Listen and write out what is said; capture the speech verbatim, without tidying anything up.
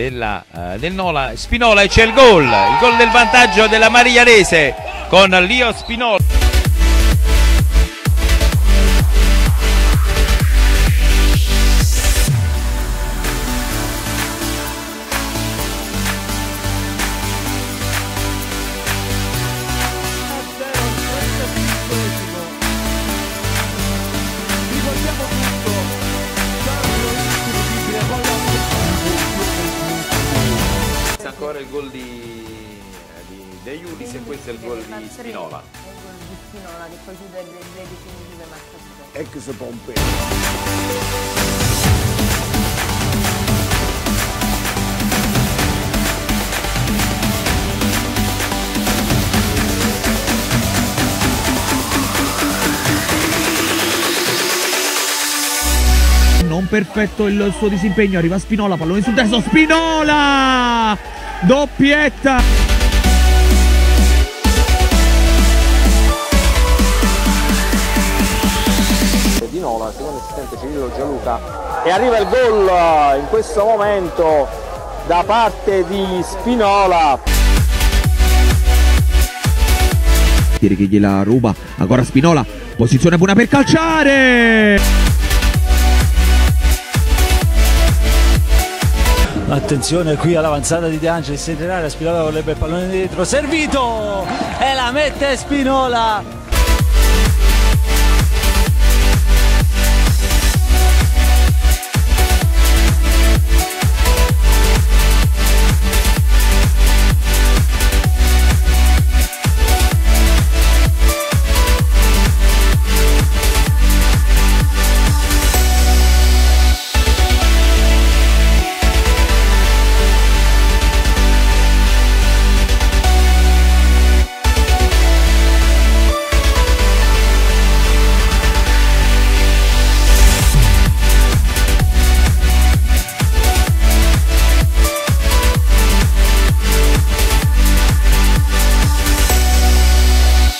della, uh, del Nola, Spinola, e c'è il gol, il gol del vantaggio della Marigliarese con Lio Spinola. Ancora il gol di, di De Iulis, e questo è il gol di Spinola. È il gol di Spinola che poi chiude le definitive marcature. Ex Pompeo. Non perfetto il suo disimpegno, arriva Spinola, pallone sul destro, Spinola! Doppietta! Di Nola, secondo assistente Cirillo Gianluca, e arriva il gol in questo momento da parte di Spinola. Che gliela ruba, ancora Spinola, posizione buona per calciare! Attenzione qui all'avanzata di De Angelis in area, Spinola vorrebbe il pallone dietro, servito e la mette Spinola.